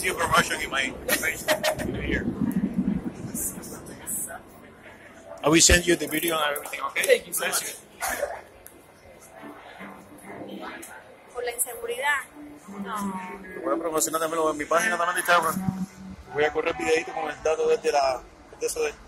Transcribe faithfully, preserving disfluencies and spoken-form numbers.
you promotion in my face here. I will send you the video and everything, okay? Thank you so much. Por la inseguridad. No. Voy a promocionar también en mi página también de Instagram. Voy a correr videito con el dato desde la... de eso de...